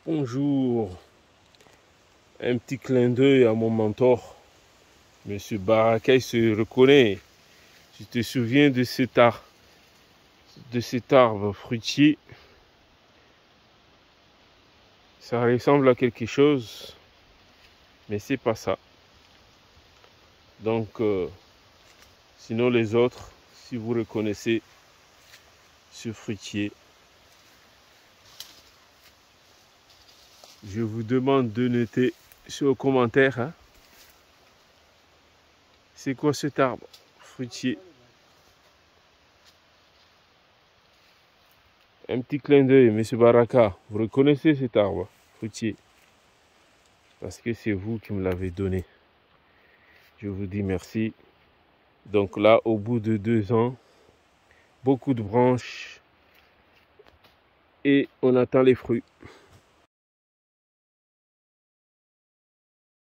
Bonjour, un petit clin d'œil à mon mentor, Monsieur Baraka, il se reconnaît. Tu te souviens de cet arbre fruitier? Ça ressemble à quelque chose, mais c'est pas ça. Donc, sinon les autres, si vous reconnaissez ce fruitier, je vous demande de noter sur le commentaire, hein, c'est quoi cet arbre fruitier? Un petit clin d'œil, Monsieur Baraka, vous reconnaissez cet arbre fruitier? Parce que c'est vous qui me l'avez donné. Je vous dis merci. Donc là, au bout de 2 ans, beaucoup de branches et on attend les fruits.